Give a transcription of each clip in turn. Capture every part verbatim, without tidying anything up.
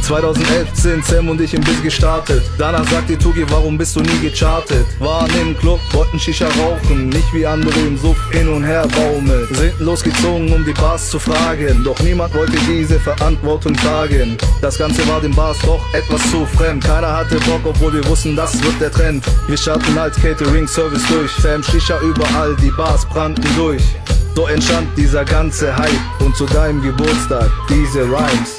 zweitausendelf sind Sam und ich im Biz gestartet. Danach sagte Tugi, warum bist du nie gechartet? Waren im Club, wollten Shisha rauchen, nicht wie andere im Suff hin und her baumeln. Sind losgezogen, um die Bars zu fragen, doch niemand wollte diese Verantwortung tragen. Das Ganze war den Bars doch etwas zu fremd. Keiner hatte Bock, obwohl wir wussten, das wird der Trend. Wir starten als Catering-Service durch, Sam Shisha überall, die Bars brannten durch. So entstand dieser ganze Hype und zu deinem Geburtstag diese Rhymes.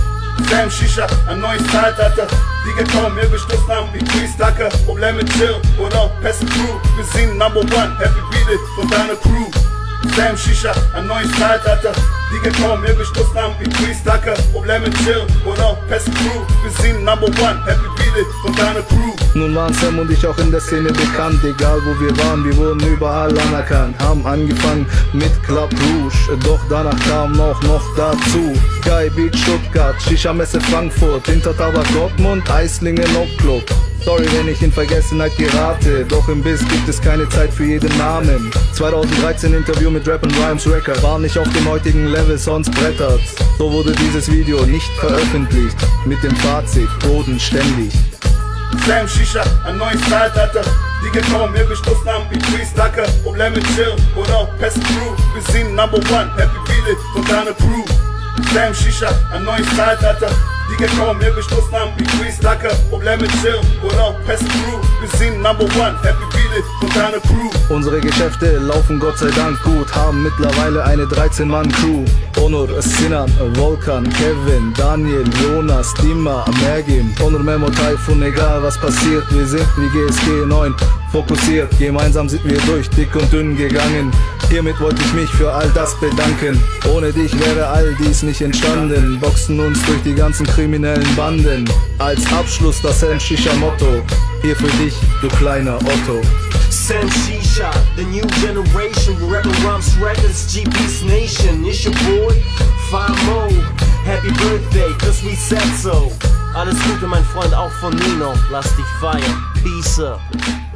Sam Shisha, ein neues Zeitalter. Die gekommen, wir beschlossen haben wie Freestacker. Probleme chill oder Passive Crew. Wir sind Number One, Happy Beat It von deiner Crew. Sam Shisha, ein neues Zeitalter. Die gekommen, wir beschlossen haben wie Freestacker. Probleme chill oder Passive Crew. Wir sind Number One, Happy Beat It von deiner Crew. Nun waren Sam und ich auch in der Szene bekannt, egal wo wir waren, wir wurden überall anerkannt. Haben angefangen mit Club Rouge, doch danach kam noch noch dazu Sky Beach Stuttgart, Shisha Messe Frankfurt, Hintertabak Dortmund, Eislingen Club. Sorry, wenn ich in Vergessenheit gerate, doch im Biz gibt es keine Zeit für jeden Namen. zweitausenddreizehn Interview mit Rap and Rhymes Record, war nicht auf dem heutigen Level, sonst brettert's. So wurde dieses Video nicht veröffentlicht, mit dem Fazit bodenständig. Sam Shisha, ein neues Zeitalter. Die gekommen, wir beschlossen haben wie Freestacker. Probleme chill oder Passive Crew. Wir sind Number One, Happy Beat It von deiner Crew. Sam Shisha, ein neues Zeitalter. Die gekommen, wir beschlossen haben wie Freestacker. Probleme chill oder Passive Crew. Wir sind Number One, Happy Beat It von deiner Crew. Unsere Geschäfte laufen Gott sei Dank gut, haben mittlerweile eine dreizehn Mann Crew. Onur, Sinan, Volkan, Kevin, Daniel, Jonas, Dima, Mergim, Onur, Memo, Taifun, egal was passiert, wir sind wie G S G neun fokussiert. Gemeinsam sind wir durch dick und dünn gegangen. Hiermit wollte ich mich für all das bedanken. Ohne dich wäre all dies nicht entstanden. Boxen uns durch die ganzen kriminellen Banden. Als Abschluss das Sam Shisha Motto. Hier für dich, du kleiner Otto. Sam Shisha, the new generation. Rap and Rhymes Records, G B's Nation. It's your boy, Famo. Happy birthday, cause we said so. Alles Gute, mein Freund, auch von Nino. Lass dich feiern. Peace up.